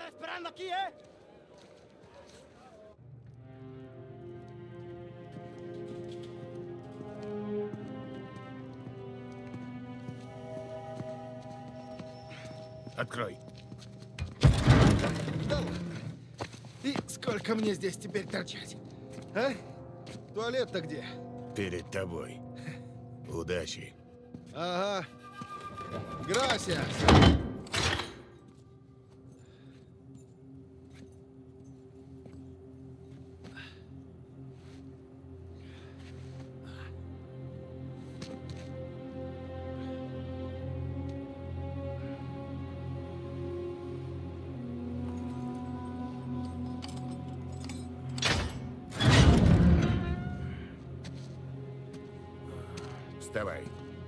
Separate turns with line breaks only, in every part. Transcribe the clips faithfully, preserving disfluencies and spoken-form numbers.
Открой.
Да ладно. И сколько мне здесь теперь торчать? А? Туалет-то где?
Перед тобой. Удачи.
Ага. Грасиас.
Вставай.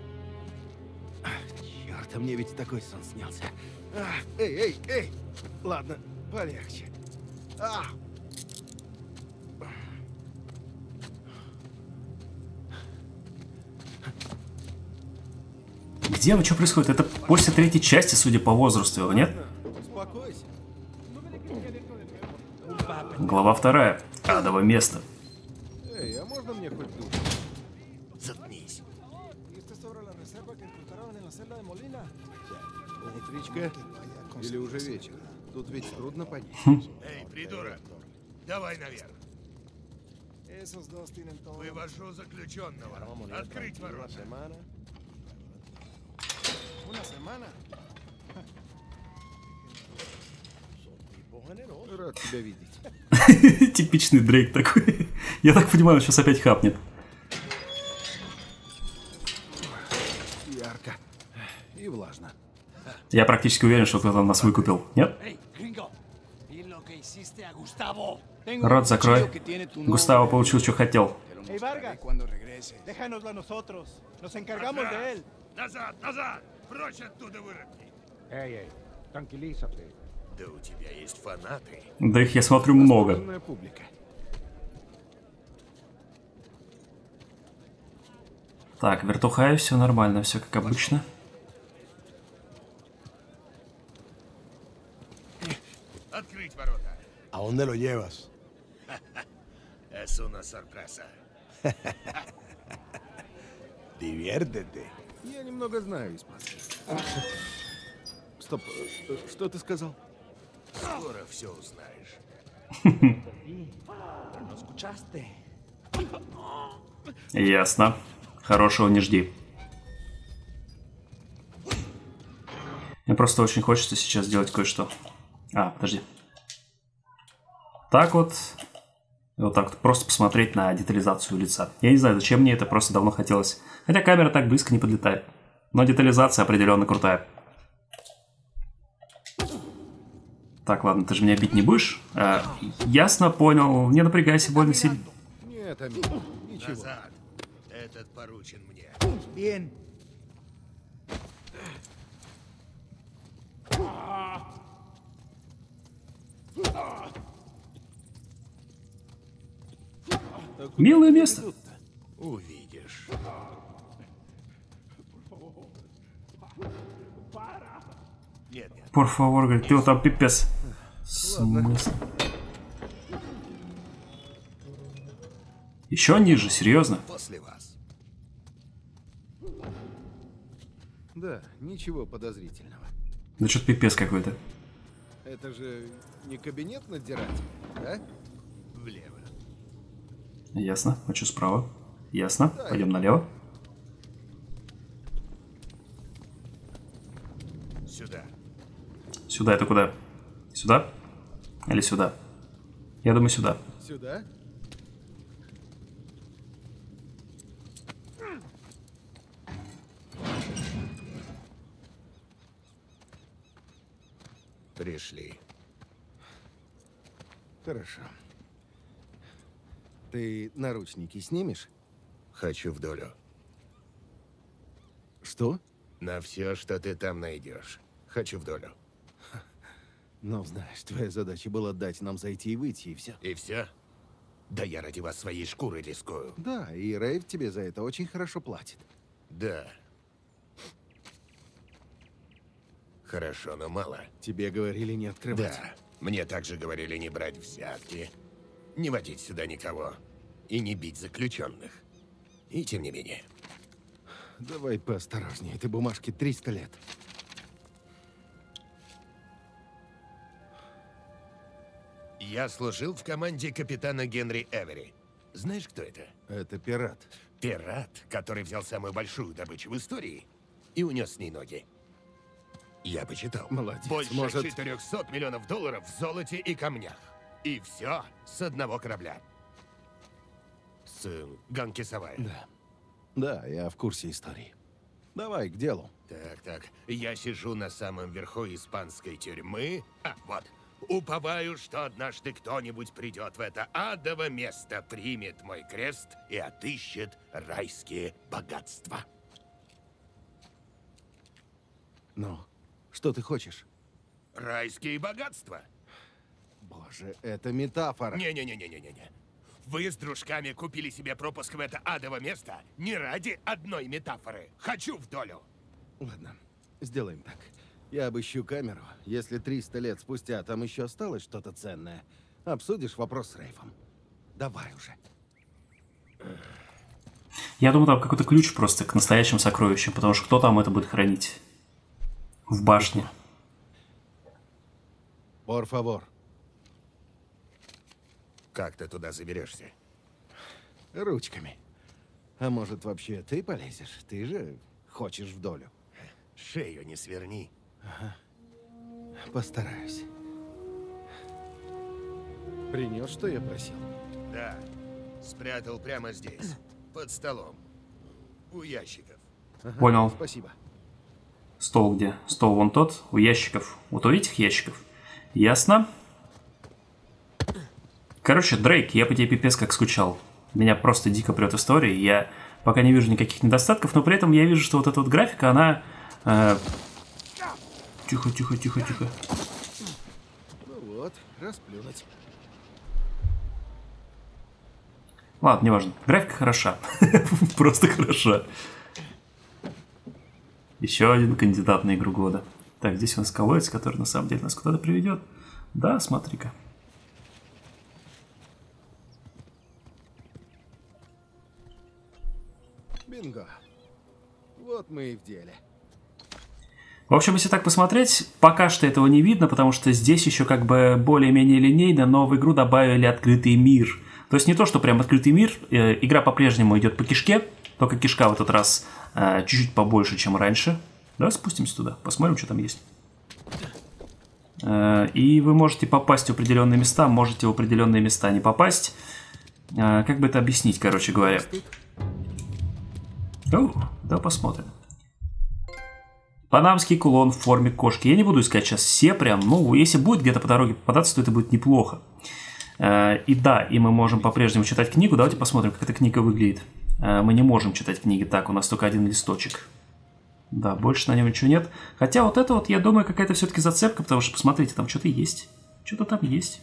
Черт, а мне ведь такой сон снялся. А, эй, эй, эй! Ладно, полегче. А!
Где вы? Что происходит? Это после третьей части, судя по возрасту, нет?
Успокойся.
Глава вторая. Адово место.
Эй, а можно мне хоть душ?
Заткнись.
Утречка? Или уже вечер? Тут ведь трудно понять.
Эй, придурок. Давай наверх. Вывожу заключенного. Открыть ворота.
Рад тебя видеть.
Типичный Дрейк такой. Я так понимаю, он сейчас опять хапнет.
Ярко. И влажно.
Я практически уверен, что кто-то нас выкупил. Нет? Рот закрой. Густаво получил, что хотел.
Эй, Варга, déjanoslo a nosotros. Nos encargamos de él.
Назад, назад! Прочь оттуда, выродки!
Эй, эй, tranquilízate.
Да у тебя есть фанаты.
Да их, я смотрю, много.
Восторженная публика.
Так, вертухай, все нормально, все как обычно.
Открыть ворота.
¿A dónde lo llevas?
Es una sorpresa.
Diviértete.
Я немного знаю испанский. Стоп, э, что ты сказал?
Скоро все узнаешь.
Ясно. Хорошего не жди. Мне просто очень хочется сейчас сделать кое-что. А, подожди. Так вот. И вот так вот. Просто посмотреть на детализацию лица. Я не знаю, зачем мне это, просто давно хотелось. Хотя камера так близко не подлетает. Но детализация определенно крутая. Так, ладно, ты же меня бить не будешь? А, ясно, понял. Не напрягайся, больно сильно.
Нет, Амин, ничего.
Назад. Этот поручен мне.
Bien.
Милое место.
Увидишь. Нет, нет.
Por favor, говорит, ты вот там пипец. Смысл? Еще ниже, серьезно?
После вас.
Да, ничего подозрительного.
Да что-то пипец какой-то.
Это же не кабинет надзирателя, да?
Влево.
Ясно. Хочу справа. Ясно. Пойдем налево.
Сюда.
Сюда это куда? Сюда? Или сюда? Я думаю, сюда.
Сюда?
Пришли.
Хорошо. Ты наручники снимешь?
Хочу в долю.
Что?
На все, что ты там найдешь. Хочу в долю.
Ну, знаешь, твоя задача была дать нам зайти и выйти, и все.
И все? Да я ради вас своей шкурой рискую.
Да, и Рейв тебе за это очень хорошо платит.
Да. Хорошо, но мало.
Тебе говорили не открывать.
Да. Мне также говорили не брать взятки, не водить сюда никого и не бить заключенных. И тем не менее.
Давай поосторожнее, этой бумажке триста лет.
Я служил в команде капитана Генри Эвери. Знаешь, кто это?
Это пират.
Пират, который взял самую большую добычу в истории и унес с ней ноги. Я почитал.
Молодец.
Больше
Может...
четырёхсот миллионов долларов в золоте и камнях. И все с одного корабля. С э, Ганки Савая.
Да. Да, я в курсе истории. Давай, к делу.
Так, так. Я сижу на самом верху испанской тюрьмы. А, вот. Уповаю, что однажды кто-нибудь придет в это адово место, примет мой крест и отыщет райские богатства.
Ну, что ты хочешь?
Райские богатства?
Боже, это метафора.
Не-не-не-не-не-не. Вы с дружками купили себе пропуск в это адово место не ради одной метафоры. Хочу в долю.
Ладно, сделаем так. Я обыщу камеру. Если триста лет спустя там еще осталось что-то ценное, обсудишь вопрос с Рейфом. Давай уже.
Я думаю, там какой-то ключ просто к настоящим сокровищам, потому что кто там это будет хранить? В башне.
Por favor.
Как ты туда заберешься?
Ручками. А может, вообще ты полезешь? Ты же хочешь в долю.
Шею не сверни.
Постараюсь. Принес, что я просил?
Да. Спрятал прямо здесь, под столом. У ящиков.
Ага,
Понял.
Спасибо.
Стол где? Стол вон тот, у ящиков. Вот у этих ящиков. Ясно. Короче, Дрейк, я по тебе пипец как скучал. Меня просто дико прет история. Я пока не вижу никаких недостатков, но при этом я вижу, что вот эта вот графика, она... Э... Тихо, тихо, тихо, тихо.
Ну вот, расплюнуть.
Ладно, неважно. Графика хороша. Просто хороша. Еще один кандидат на игру года. Так, здесь у нас колодец, который на самом деле нас куда-то приведет. Да, смотри-ка.
Бинго. Вот мы и в деле.
В общем, если так посмотреть, пока что этого не видно, потому что здесь еще как бы более-менее линейно, но в игру добавили открытый мир. То есть не то, что прям открытый мир, э, игра по-прежнему идет по кишке, только кишка в этот раз э, чуть-чуть побольше, чем раньше. Давай спустимся туда, посмотрим, что там есть. Э, и вы можете попасть в определенные места, можете в определенные места не попасть. Э, как бы это объяснить, короче говоря? О, да, посмотрим. Панамский кулон в форме кошки. Я не буду искать сейчас все прям. Ну, если будет где-то по дороге попадаться, то это будет неплохо. Э, и да, и мы можем по-прежнему читать книгу. Давайте посмотрим, как эта книга выглядит. Э, мы не можем читать книги так, у нас только один листочек. Да, больше на нем ничего нет. Хотя вот это вот, я думаю, какая-то все-таки зацепка, потому что, посмотрите, там что-то есть. Что-то там есть.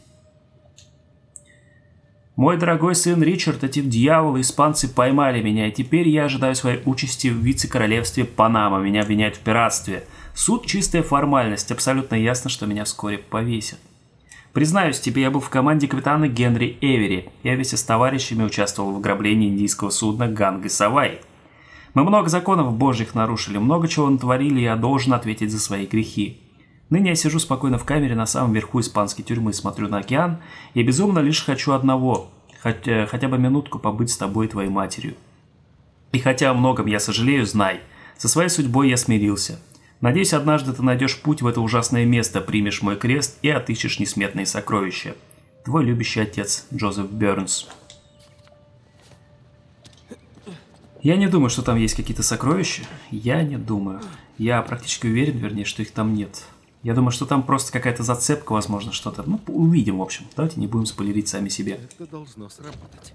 Мой дорогой сын Ричард, эти дьяволы испанцы поймали меня, и теперь я ожидаю своей участи в вице-королевстве Панама. Меня обвиняют в пиратстве. Суд – чистая формальность. Абсолютно ясно, что меня вскоре повесят. Признаюсь тебе, я был в команде капитана Генри Эвери. Я вместе с товарищами участвовал в ограблении индийского судна Ганги Савай. Мы много законов божьих нарушили, много чего натворили, и я должен ответить за свои грехи. Ныне я сижу спокойно в камере на самом верху испанской тюрьмы, смотрю на океан, и безумно лишь хочу одного – хотя, хотя бы минутку побыть с тобой и твоей матерью. И хотя о многом я сожалею, знай, со своей судьбой я смирился. Надеюсь, однажды ты найдешь путь в это ужасное место, примешь мой крест и отыщешь несметные сокровища. Твой любящий отец Джозеф Бернс. Я не думаю, что там есть какие-то сокровища. Я не думаю. Я практически уверен, вернее, что их там нет. Я думаю, что там просто какая-то зацепка, возможно, что-то. Ну, увидим, в общем. Давайте не будем спойлерить сами себе.
Это должно сработать.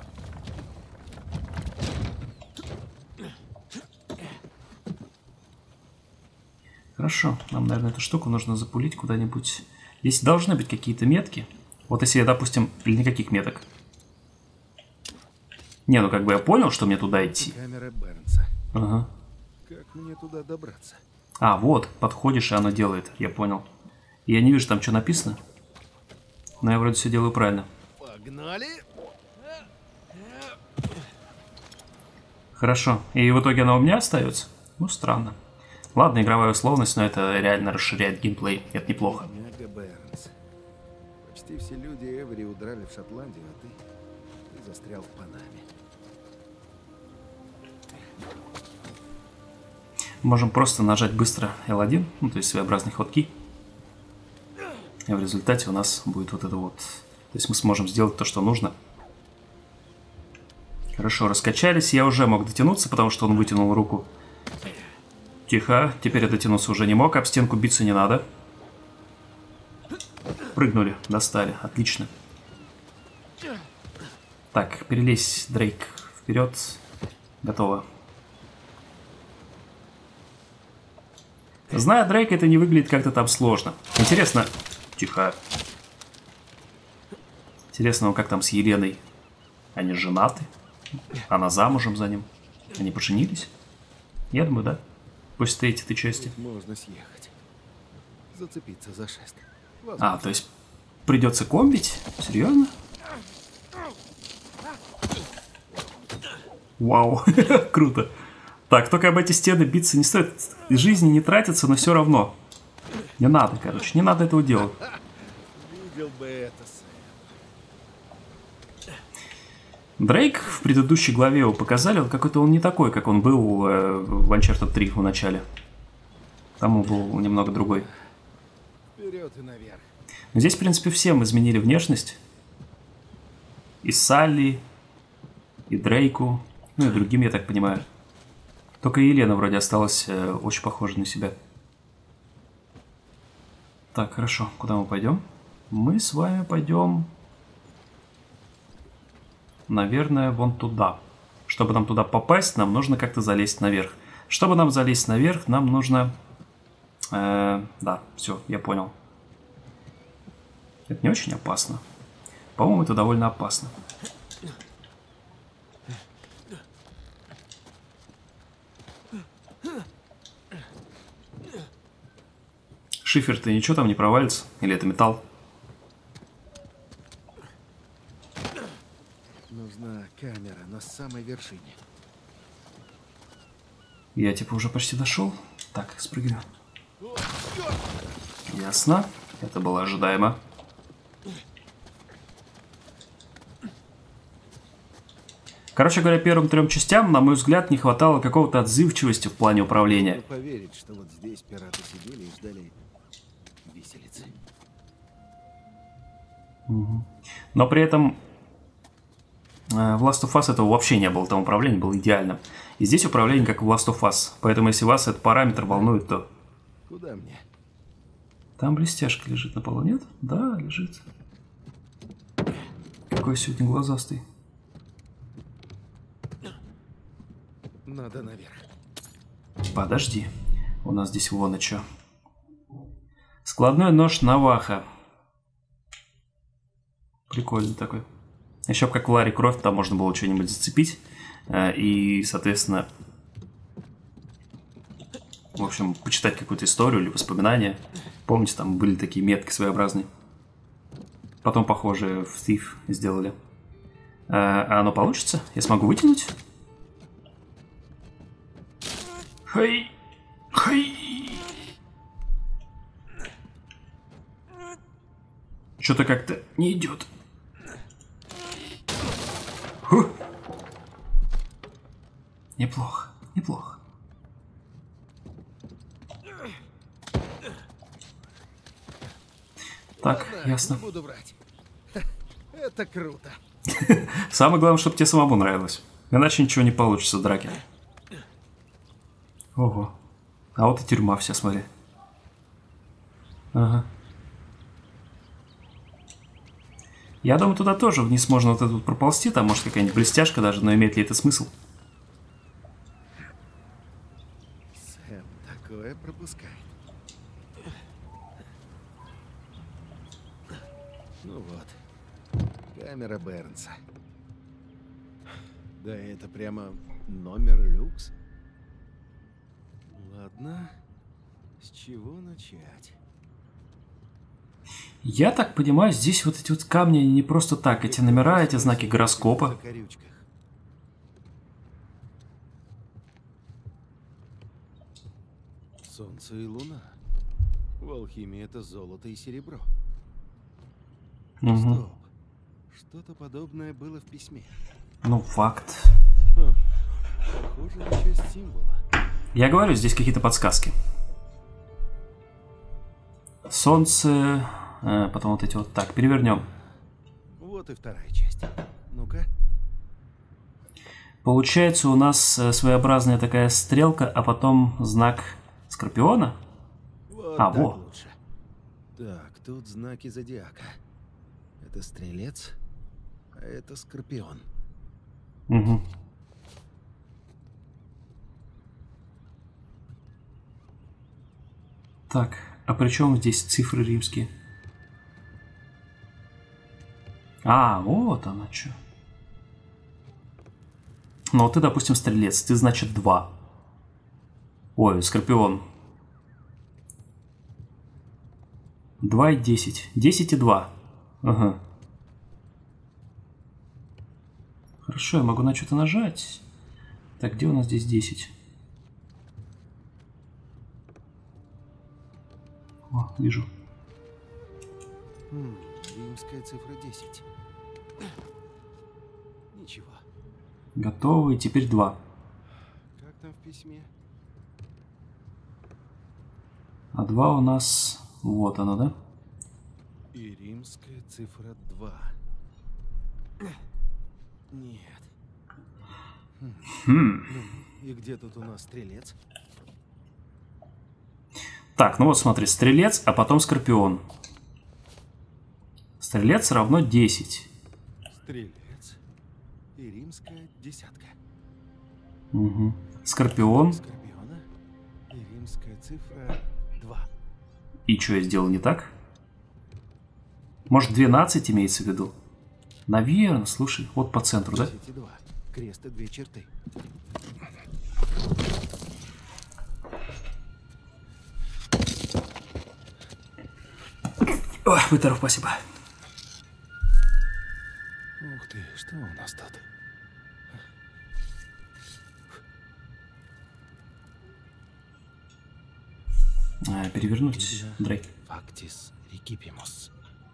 Хорошо. Нам, наверное, эту штуку нужно запулить куда-нибудь. Здесь должны быть какие-то метки. Вот если я, допустим, или никаких меток. Не, ну как бы я понял, что мне туда идти.
Камера Бернса.
Ага.
Как мне туда добраться?
А, вот, подходишь, и оно делает. Я понял. Я не вижу, там что написано. Но я вроде все делаю правильно.
Погнали.
Хорошо. И в итоге она у меня остается? Ну, странно. Ладно, игровая условность, но это реально расширяет геймплей. Это неплохо.
Мяга Бернс. Почти все люди Эвери удрали в Шотландию, а ты, ты застрял в Панаме.
Можем просто нажать быстро эл один, ну, то есть своеобразные ходки. И в результате у нас будет вот это вот. То есть мы сможем сделать то, что нужно. Хорошо, раскачались. Я уже мог дотянуться, потому что он вытянул руку. Тихо. Теперь я дотянуться уже не мог. Об стенку биться не надо. Прыгнули. Достали. Отлично. Так, перелезь, Дрейк. Вперед. Готово. Зная Дрейка, это не выглядит как-то там сложно. Интересно... Тихо. Интересно, как там с Еленой? Они женаты? Она замужем за ним? Они поженились? Я думаю, да. После этой части.
Можно съехать. Зацепиться за шест.
А, то есть придется комбить? Серьезно? Вау, круто. Так, только об эти стены биться не стоит. Жизни не тратится, но все равно. Не надо, короче, не надо этого делать.
Видел бы это, Сэм.
Дрейк в предыдущей главе его показали, вот какой-то он не такой, как он был э, в Uncharted три в начале. Там он был немного другой.
Вперед и наверх.
Но здесь, в принципе, всем изменили внешность. И Салли, и Дрейку, ну и другим, я так понимаю. Только Елена вроде осталась э, очень похожа на себя. Так, хорошо. Куда мы пойдем? Мы с вами пойдем, наверное, вон туда. Чтобы нам туда попасть, нам нужно как-то залезть наверх. Чтобы нам залезть наверх, нам нужно... Э, да, все, я понял. Это не очень опасно. По-моему, это довольно опасно. Шифер-то ничего там не провалится? Или это металл?
Нужна камера на самой вершине.
Я типа уже почти дошел. Так, спрыгиваю. Ясно. Это было ожидаемо. Короче говоря, первым трем частям, на мой взгляд, не хватало какого-то отзывчивости в плане управления.
Трудно поверить, что вот здесь пираты сидели и ждали виселицы.
Угу. Но при этом э, в Last of Us этого вообще не было, там управление было идеальным. И здесь управление как в Last of Us. Поэтому если вас этот параметр волнует, то...
Куда мне?
Там блестяшка лежит на полу, нет? Да, лежит. Какой сегодня глазастый.
Надо наверх.
Подожди. У нас здесь вон и чё. Складной нож Наваха. Прикольный такой. Еще как в Ларри Крофт, там можно было что-нибудь зацепить. И, соответственно, в общем, почитать какую-то историю или воспоминания. Помните, там были такие метки своеобразные. Потом, похоже, в Thief сделали. А оно получится? Я смогу вытянуть? Хей! Хей! Что-то как-то не идет. Фу. Неплохо, неплохо. Так,
Ладно,
ясно.
не буду врать. Это круто.
Самое главное, чтобы тебе самому нравилось. Иначе ничего не получится в драке. Ого. А вот и тюрьма вся, смотри. Ага. Я думаю, туда тоже вниз можно вот этот проползти. Там может какая-нибудь блестяшка даже, но имеет ли это смысл?
Сэм такое пропускает. Ну вот. Камера Бернса. Да это прямо номер люкс. Ладно. С чего начать?
Я так понимаю, здесь вот эти вот камни не просто так. Эти номера, эти знаки гороскопа.
Закорючках. Солнце и луна. В алхимии это золото и серебро.
Угу.
Стоп. Что-то подобное было в письме.
Ну, факт.
Хм. Похоже на часть символа.
Я говорю, здесь какие-то подсказки. Солнце, э, потом вот эти вот. Так, перевернем.
Вот и вторая часть. Ну-ка.
Получается у нас э, своеобразная такая стрелка, а потом знак Скорпиона.
Вот
А,
так
во.
лучше. Так, тут знаки зодиака. Это стрелец, а это скорпион.
Угу. Так, а при чем здесь цифры римские? А, вот она что. Ну, вот ты, допустим, стрелец, ты, значит, два. Ой, скорпион. два и десять. десять и два. Ага. Хорошо, я могу на что-то нажать. Так, где у нас здесь десять? О, вижу.
Хм, римская цифра десять. Ничего.
Готово, и теперь два.
Как там в письме?
А два у нас... Вот оно, да?
И римская цифра два. Нет.
Хм.
Ну, и где тут у нас стрелец?
Так, ну вот смотри, стрелец, а потом скорпион. Стрелец равно десять.
Стрелец и римская десятка.
Угу. Скорпион.
Скорпиона и римская цифра два.
И что я сделал не так? Может, двенадцать имеется в виду? Наверное, слушай, вот по центру, да?
десять и два. Крест и две черты.
Ой, будь здоров, спасибо.
Ух ты, что у нас тут?
А, перевернуть, Дрейк.
Фактис рекипимус.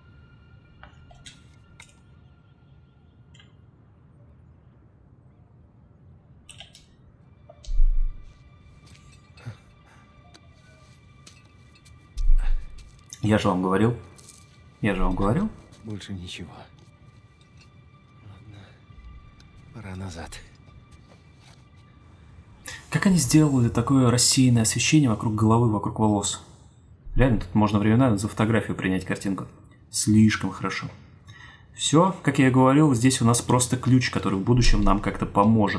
Я же вам говорил. Я же вам говорил.
Больше ничего. Ладно. Пора назад.
Как они сделали такое рассеянное освещение вокруг головы, вокруг волос? Реально, тут можно временами за фотографию принять картинку. Слишком хорошо. Все, как я и говорил, здесь у нас просто ключ, который в будущем нам как-то поможет.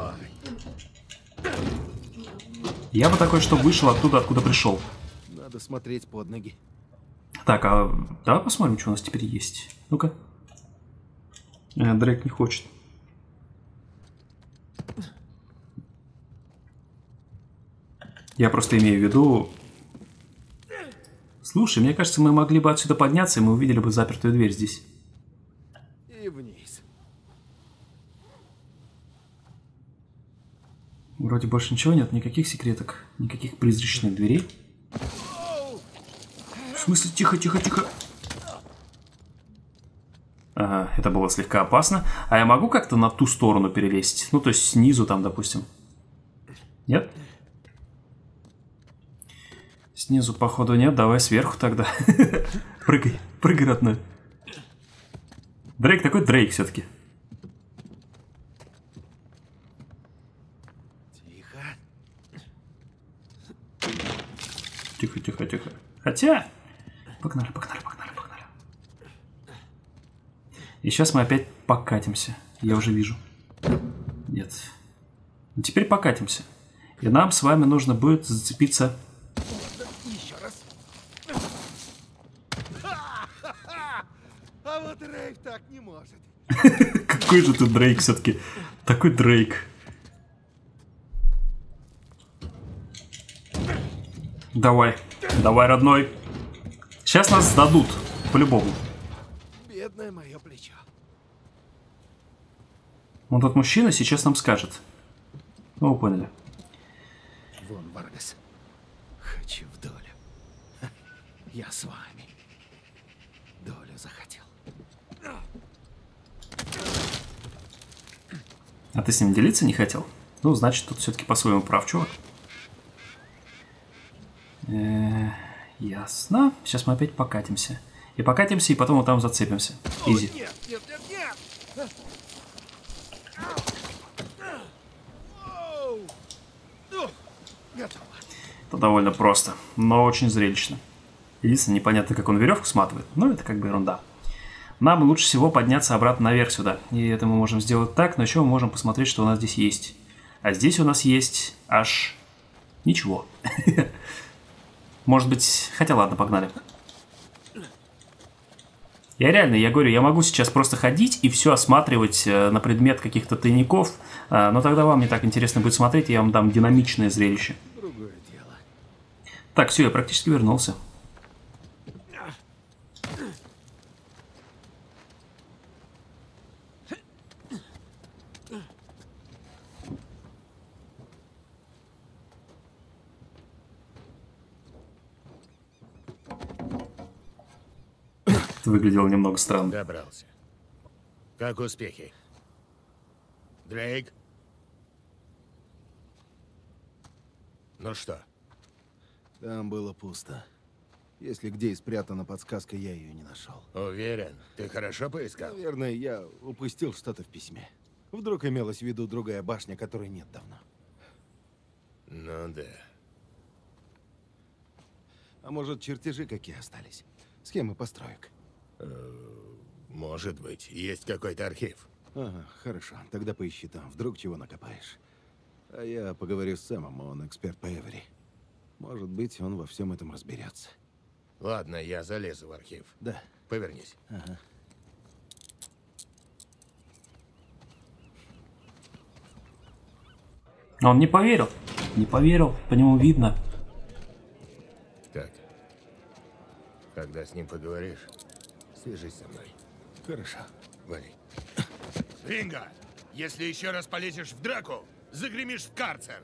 Я бы такой, что вышел оттуда, откуда пришел.
Надо смотреть под ноги.
Так, а давай посмотрим, что у нас теперь есть. Ну-ка. Э, Дрейк не хочет. Я просто имею в виду... Слушай, мне кажется, мы могли бы отсюда подняться, и мы увидели бы запертую дверь здесь.
И вниз.
Вроде больше ничего нет, никаких секреток, никаких призрачных дверей. В смысле, тихо, тихо, тихо. Ага, это было слегка опасно. А я могу как-то на ту сторону перелезть? Ну, то есть снизу там, допустим. Нет? Снизу, походу, нет. Давай сверху тогда. Прыгай, прыгай, родной. Дрейк такой Дрейк все-таки.
Тихо.
Тихо, тихо, тихо. Хотя... Погнали, погнали, погнали, погнали. И сейчас мы опять покатимся. Я уже вижу. Нет. Ну, теперь покатимся. И нам с вами нужно будет зацепиться...
Еще раз. А вот Рейв так не может.
Какой же ты Дрейк все-таки? Такой Дрейк. Давай. Давай, родной. Сейчас нас сдадут. По-любому.
Бедное мое плечо.
Вот тот мужчина сейчас нам скажет. Ну, вы поняли.
Вон, Варгас. Хочу в долю. Я с вами. Долю захотел.
А ты с ним делиться не хотел? Ну, значит, тут все-таки по-своему прав, чувак. Э-э, ясно. Сейчас мы опять покатимся. И покатимся, и потом вот там зацепимся. Изи.
Нет, нет, нет, нет! Готово.
Это довольно просто, но очень зрелищно. Единственное, непонятно, как он веревку сматывает, но это как бы ерунда. Нам лучше всего подняться обратно наверх сюда. И это мы можем сделать так, но еще мы можем посмотреть, что у нас здесь есть. А здесь у нас есть аж ничего. Может быть, хотя ладно, погнали. Я реально, я говорю, я могу сейчас просто ходить и все осматривать э, на предмет каких-то тайников, э, но тогда вам не так интересно будет смотреть, и я вам дам динамичное зрелище.
Другое дело.
Так, все, я практически вернулся. Это выглядело немного странно.
Добрался. Как успехи? Дрейк? Ну что?
Там было пусто. Если где и спрятана подсказка, я ее не нашел.
Уверен, ты хорошо поискал?
Наверное, я упустил что-то в письме. Вдруг имелась в виду другая башня, которой нет давно.
Ну да.
А может, чертежи какие остались? Схемы построек.
Может быть, есть какой-то архив.
Ага, хорошо. Тогда поищи там. Вдруг чего накопаешь. А я поговорю с Сэмом, он эксперт по Эвери. Может быть, он во всем этом разберется.
Ладно, я залезу в архив.
Да.
Повернись.
Ага.
Он не поверил. Не поверил, по нему видно.
Так. Когда с ним поговоришь, свяжись со мной.
Хорошо.
Вали. Ринго! Если еще раз полезешь в драку, загремишь в карцер.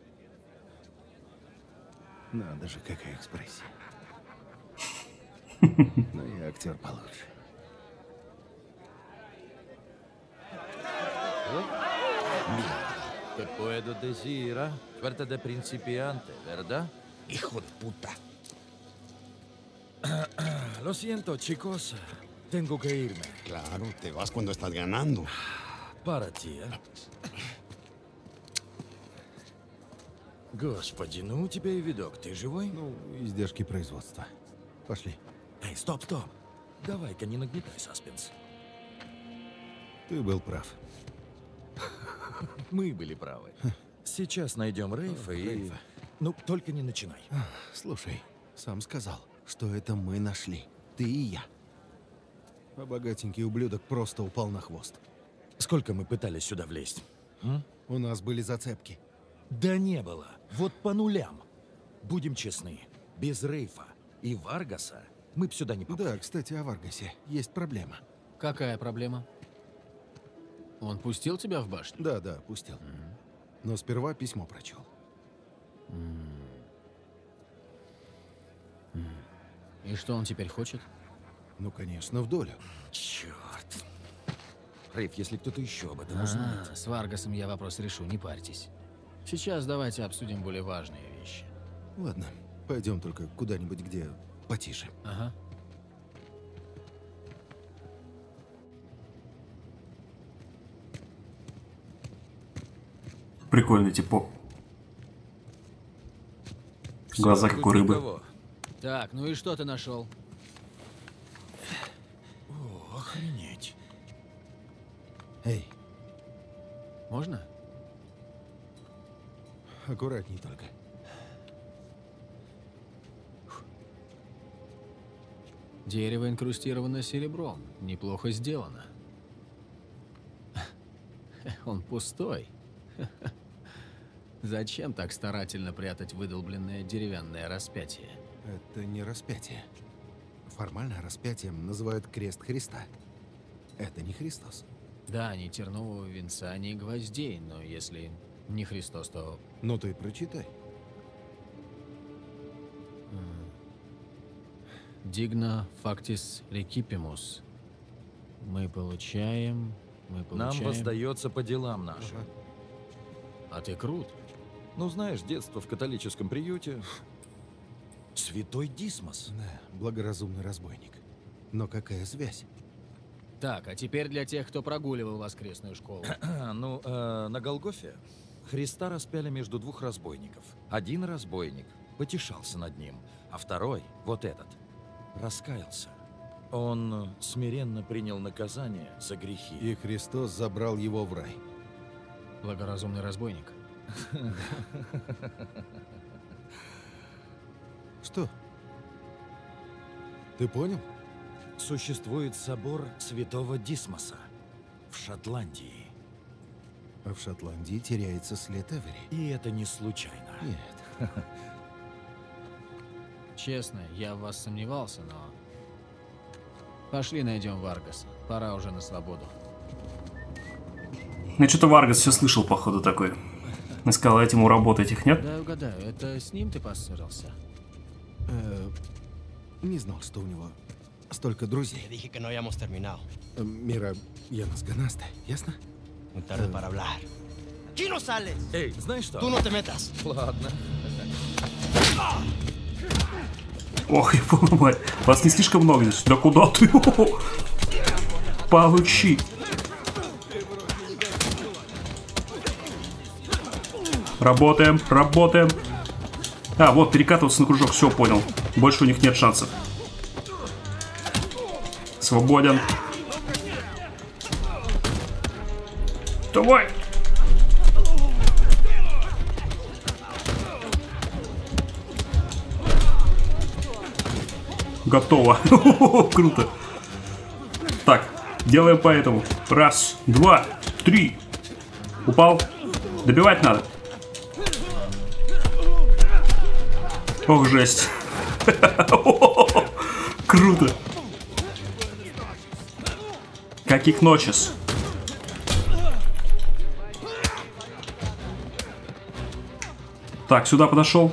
Надо же, какая экспрессия. Но я актер получше.
Che puedo decir? Suerte de principiante, ¿verdad?
Hijo de puta.
Lo siento, chicos. Tengo que irme.
Claro, te vas cuando estás ganando.
Para ti, ¿eh? Господи, ну у тебя и видок. Ты живой?
Ну, издержки производства. Пошли.
Эй, стоп, стоп. Давай-ка не нагнетай саспенс.
Ты был прав.
Мы были правы. Сейчас найдем Рейфа и...
Рейфа.
Ну, только не начинай.
Слушай, сам сказал, что это мы нашли. Ты и я. А богатенький ублюдок просто упал на хвост.
Сколько мы пытались сюда влезть? М?
У нас были зацепки.
Да не было. Вот по нулям. Будем честны. Без Рейфа и Варгаса мы б сюда не попали.
Да, кстати, о Варгасе. Есть проблема.
Какая проблема? Он пустил тебя в башню?
Да, да, пустил. Но сперва письмо прочел.
И что он теперь хочет?
Ну, конечно, в долю.
Черт. Рейф, если кто-то еще об этом
А,
узнает.
с Варгасом я вопрос решу, не парьтесь. Сейчас давайте обсудим более важные вещи.
Ладно, пойдем только куда-нибудь, где потише.
Ага.
Прикольный типок. Глаза как у рыбы.
Так, ну и что ты нашел?
О, охренеть.
Эй,
Можно?
аккуратней только.
Дерево инкрустировано серебром. Неплохо сделано. Он пустой. Зачем так старательно прятать выдолбленное деревянное распятие?
Это не распятие. Формально распятием называют крест Христа. Это не Христос.
Да, ни тернового венца, ни гвоздей, но если не Христос, то...
Ну ты прочитай.
Digna factis recipimus. Мы получаем... Мы получаем...
Нам воздается по делам нашим.
А ты крут.
Ну, знаешь, детство в католическом приюте. Святой Дисмос.
Да, благоразумный разбойник. Но какая связь?
Так, а теперь для тех, кто прогуливал воскресную школу.
Ну, э, на Голгофе Христа распяли между двух разбойников. Один разбойник потешался над ним, а второй, вот этот, раскаялся. Он смиренно принял наказание за грехи.
И Христос забрал его в рай.
Благоразумный разбойник.
Что? Ты понял?
Существует собор Святого Дисмоса в Шотландии.
А в Шотландии теряется след Эвери.
И это не случайно.
Нет.
Честно, я в вас сомневался, но... Пошли найдем Варгаса. Пора уже на свободу.
Я что-то Варгас все слышал, походу, такой. Я сказал, этим уработать их, нет?
Да, угадаю, это с ним ты поссорился?
Э, не знал, что у него столько друзей.
Te dije que no habíamos terminado.
Э, Мира, я нас ганаста, ясно?
Muy tarde para hablar. ¡Aquí no sales!
Эй, знаешь что?
¡Tú no te metas!
Ладно.
Ох, я понимаю. Вас не слишком много здесь. Да куда ты? Получи. Работаем, работаем. А, вот, перекатываться на кружок. Все, понял. Больше у них нет шансов. Свободен. Давай. Готово. Круто. Так, делаем по этому. Раз, два, три. Упал. Добивать надо. Ох, жесть. Круто. Каких ночес. Так, сюда подошел.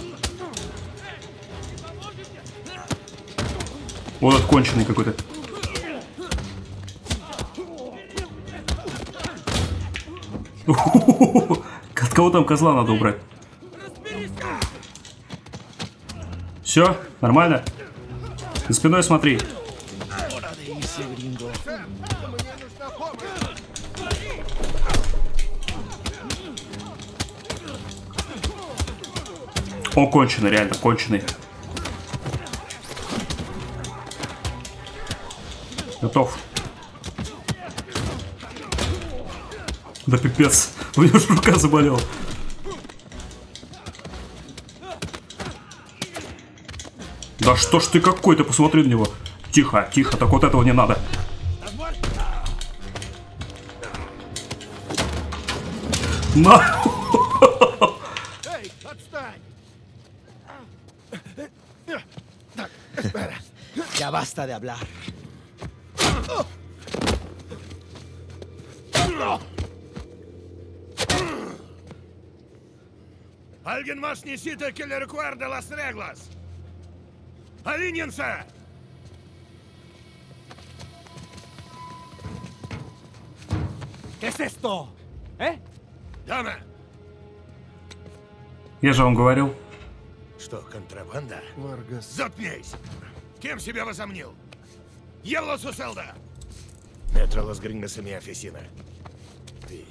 Вот этот конченый какой-то. От кого там козла надо убрать? Все, нормально? За спиной смотри. Он конченый, реально конченый. Готов. Да пипец. У меня же рука заболела. Да что ж ты какой-то, посмотри на него. Тихо, тихо, так вот этого не надо. На!
Эй, отстань!
Ya basta de hablar.
¿Alguien más necesita que le recuerde las reglas? ¡Alíñense!
¿Qué es esto? ¿Eh?
Дама!
Я же вам говорил.
Что, контрабанда?
Варгас.
Заткнись! Кем себя возомнил? Евло Суселда! Metro los gringos en mi oficina. Ты.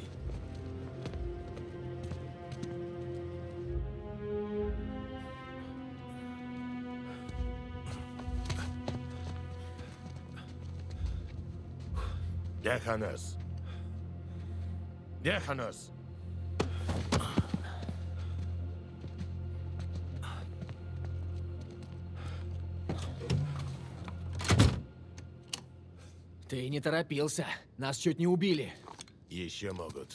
Déjanos. Déjanos.
Ты не торопился. Нас чуть не убили.
Еще могут.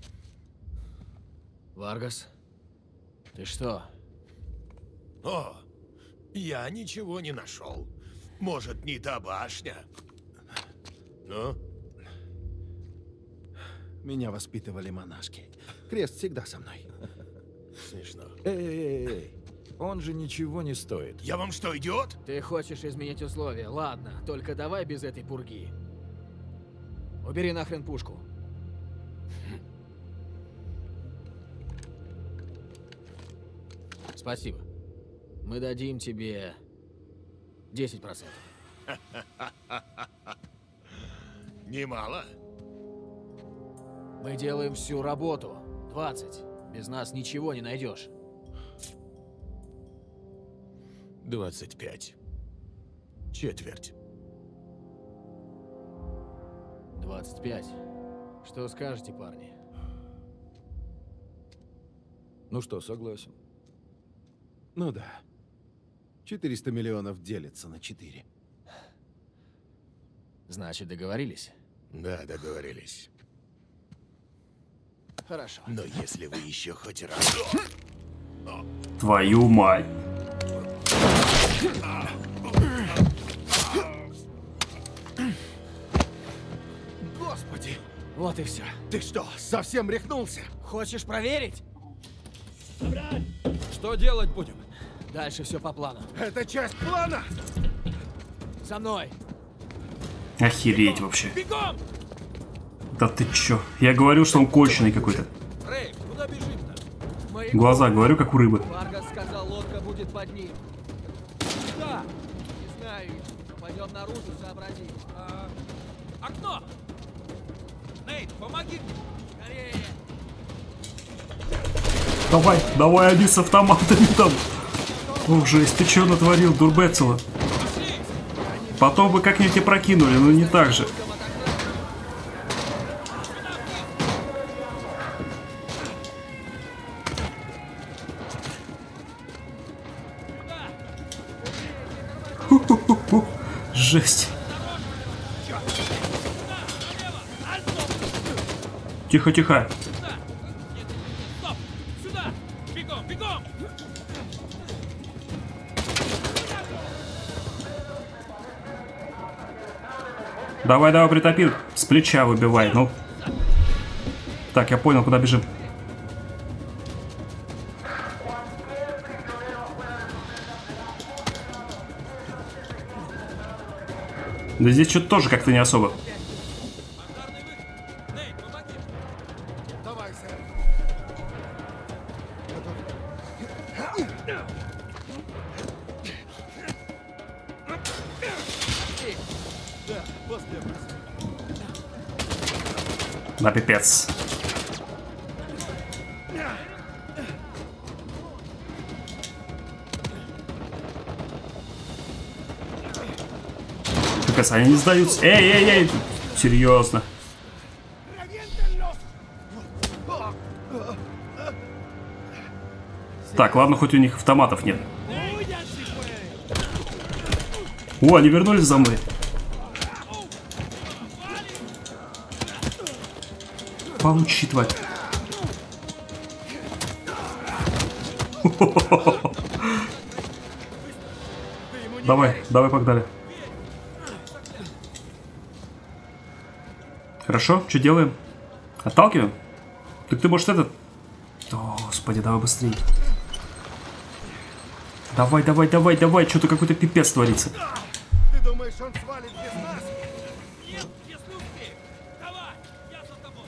Варгас, ты что?
О, я ничего не нашел. Может, не та башня? Ну?
Меня воспитывали монашки. Крест всегда со мной.
Смешно.
Эй-эй-эй, он же ничего не стоит.
Я вам что, идиот?
Ты хочешь изменить условия? Ладно, только давай без этой пурги. Убери нахрен пушку. Спасибо. Мы дадим тебе десять процентов.
Немало.
Мы делаем всю работу. двадцать. Без нас ничего не найдешь.
двадцать пять. Четверть.
двадцать пять. Что скажете, парни?
Ну что, согласен.
Ну да. четыреста миллионов делится на четыре.
Значит, договорились?
Да, договорились.
Хорошо.
Но если вы еще хоть раз...
Твою мать.
Господи!
Вот и все.
Ты что, совсем рехнулся?
Хочешь проверить?
Что делать будем?
Дальше все по плану.
Это часть плана!
За мной.
Охереть вообще.
Бегом!
Да ты чё? Я говорю, что он конченый какой-то.
Рэй, куда бежим-то?
Мы...
Глаза, говорю, как у рыбы.
Варгас сказал, лодка будет под ним. Куда? Не знаю. Пойдем наружу, сообрази.
А, окно! Нейт, помоги мне!
Скорее!
Давай, давай, они с автоматами там. О, жесть, ты чё натворил, дурбецела? Потом бы как-нибудь и прокинули, но не так же. Ху-ху-ху-ху. Жесть. Тихо, тихо. Давай, давай, притопил. С плеча выбивай, ну. Так, я понял, куда бежим. Да здесь что-то тоже как-то не особо.
Давай, сэр. Да, после вас.
На пипец. Пипец, они не сдаются. Эй, эй, эй. Серьезно. Так, ладно, хоть у них автоматов нет. О, они вернулись за мной. Получи, тварь. Давай, давай, погнали. Хорошо, что делаем? Отталкиваем? Так ты, может, этот... О, господи, давай быстрее. Давай, давай, давай, давай, что-то какой-то пипец творится.
Ты думаешь, он свалит без нас?
Нет, если успеем. Давай, я за тобой.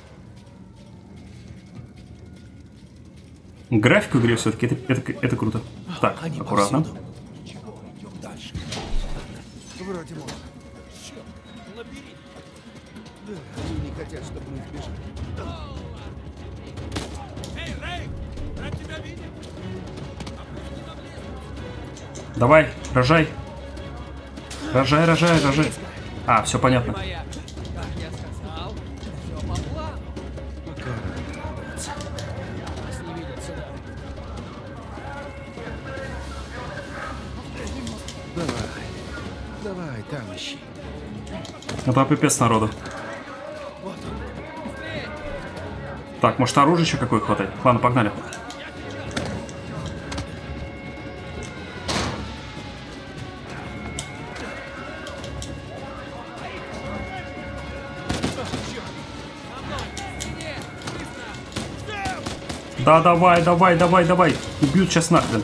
График в игре все-таки, это, это, это круто. Так, аккуратно.
Вроде можно. Да, они не хотят, чтобы мы сбежали.
Эй, Рэй, я тебя видел.
Давай, рожай. Рожай, рожай, рожай. А, все понятно.
Моя. Как я сказал, все по плану. Нас не видят сюда.
Давай. Давай, там ищи.
Это пипец народу. Так, может оружие еще какое хватает? Ладно, погнали. Да, давай, давай, давай, давай. Убьют сейчас нахрен.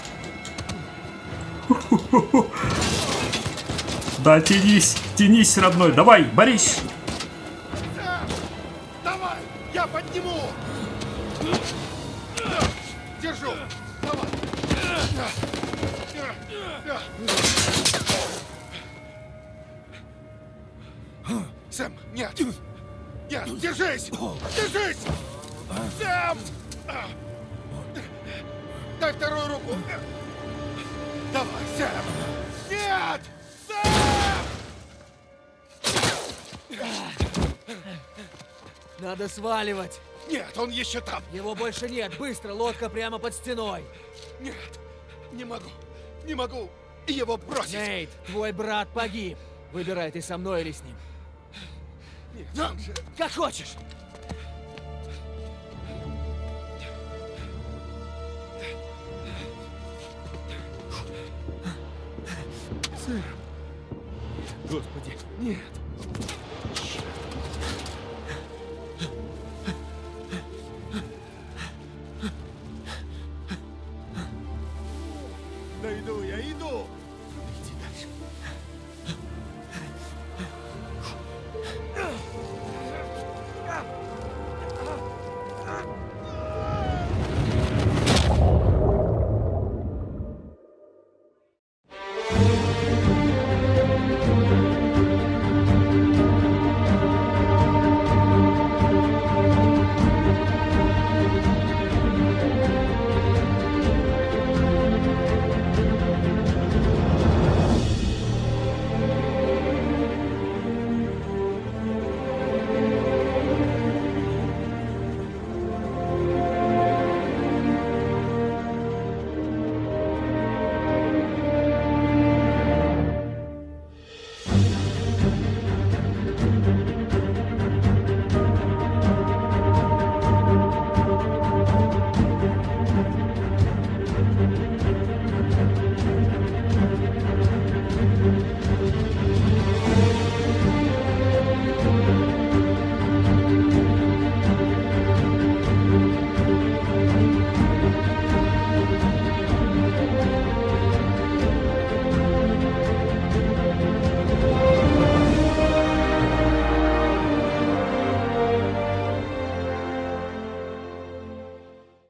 Да, тянись, тянись, родной. Давай, борись.
Давай, я подниму. Держу. Давай. Сэм, нет. Нет, держись. Держись. Сэм. Дай вторую руку. Давай, Сэм. Нет.
Надо сваливать.
Нет, он еще там.
Его больше нет. Быстро, лодка прямо под стеной.
Нет, не могу. Не могу его бросить.
Нейт, твой брат погиб. Выбирай, ты со мной или с ним.
Нет, он же...
Как хочешь.
Сэм. Господи, нет. Да иду, я иду. Иди дальше.